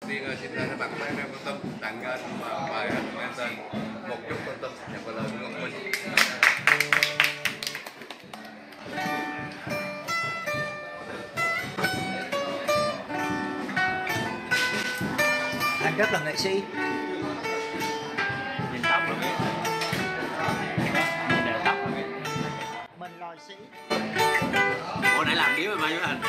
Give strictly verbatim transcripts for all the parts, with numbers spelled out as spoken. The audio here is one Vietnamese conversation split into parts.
tiên xin thay mặt mấy anh em quan tâm tặng anh bài anh mang tên Một Chút Quan Tâm nhập vào lời của Ngọc Minh. Anh rất là nghệ sĩ. Nhìn tóc luôn biết. Nhìn đều tóc luôn biết. Mình lòi sĩ. Ủa nãy làm điếu rồi bao nhiêu anh?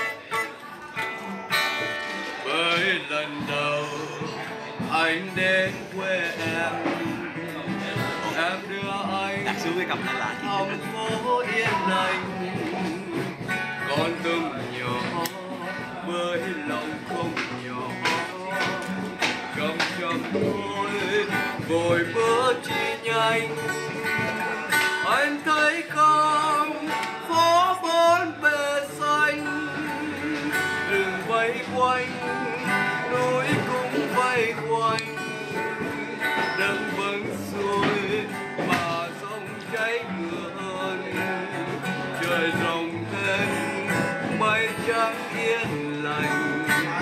Bởi lần đầu anh đến quê em, em đưa anh Đặt xuống cái cầm này lại. ông phố yên lành, con từng nhỏ với lòng không nhỏ, cầm trong tôi vội bữa chi nhanh. Anh thấy không phố bốn bề xanh, rừng vây quanh núi cũng vây quanh, đất vẫn xuôi mà sông cháy ngược, trời rộng thêm mây trắng yên lành.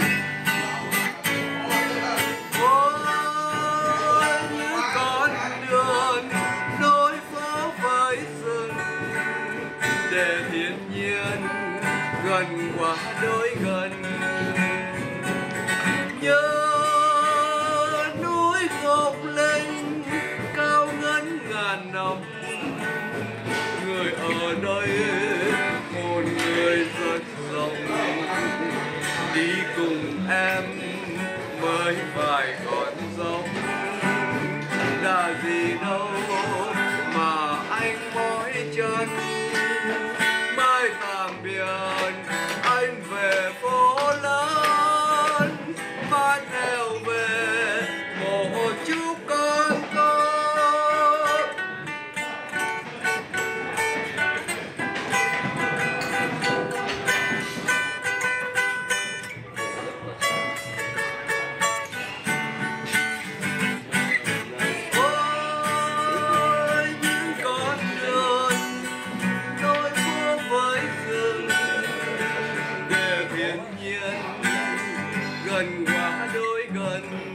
Ôi những con đường nối phố với rừng, để thiên nhiên gần quá đôi gần. Nhớ núi gộp lên cao ngân ngàn năm, người ở đây một người rất rộng, đi cùng em mới vài con dốc. Là gì đâu mà anh mỏi chân, mai tạm biệt anh về phố lớn, mang theo về một chú con con. Ôi những con đường nối phố với rừng, để thiên nhiên gần quá đôi gần.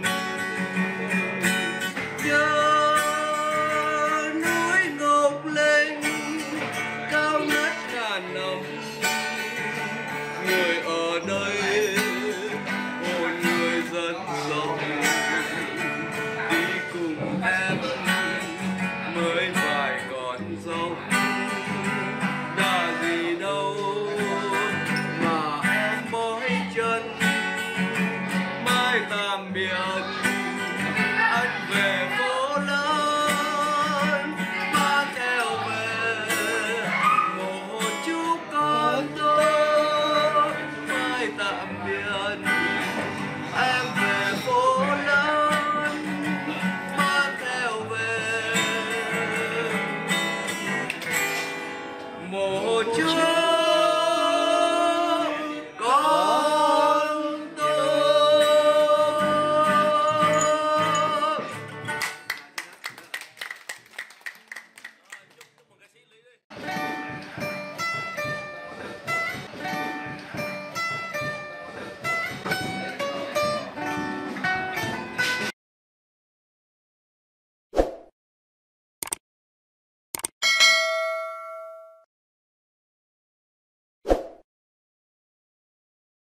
Nhớ núi ngọc lên cao ngất ngàn năm, người ở đây một người rất rộng, đi cùng em mới vài con dốc. Đã gì đâu mà em mỏi chân, mai tạm biệt